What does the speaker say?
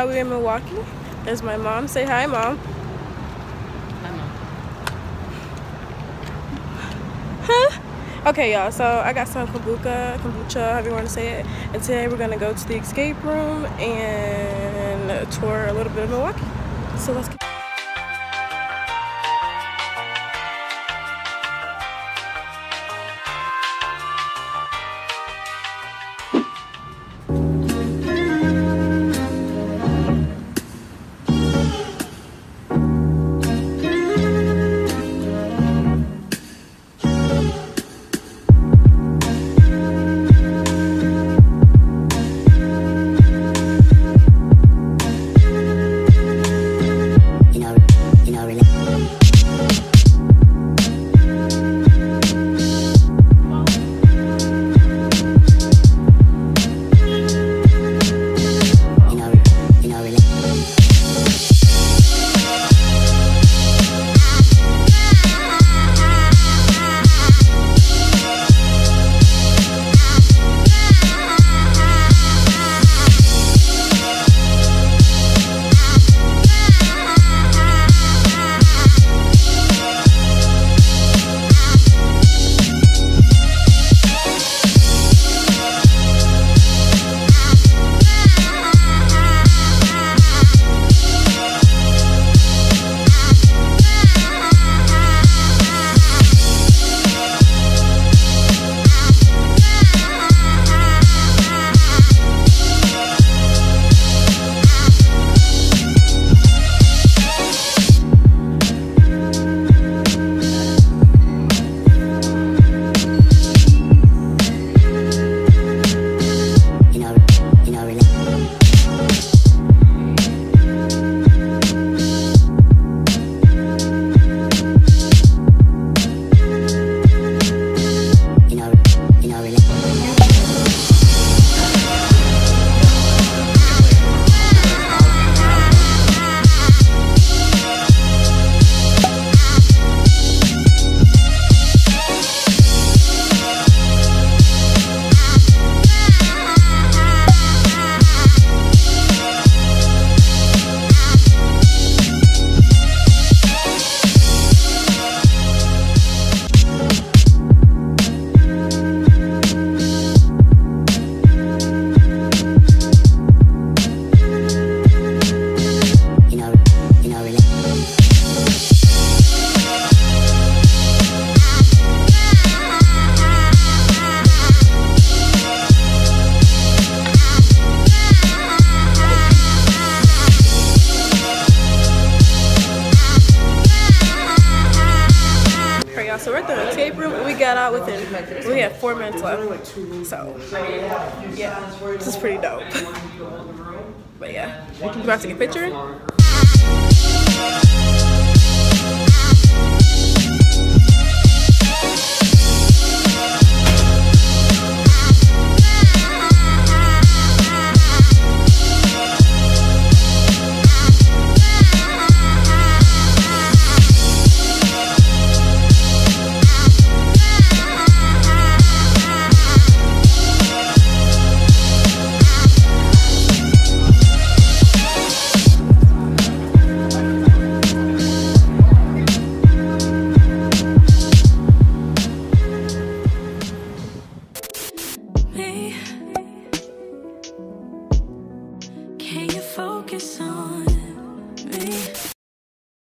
now we're in Milwaukee. There's my mom. Say hi, Mom. Hi, Mom. Huh? Okay, y'all, so I got some kombucha, however you want to say it. And today we're going to go to the escape room and tour a little bit of Milwaukee. So let's go. So we're at the escape room and we got out we had 4 minutes left. So yeah, this is pretty dope. But yeah, you about to take a picture? Can you focus on me?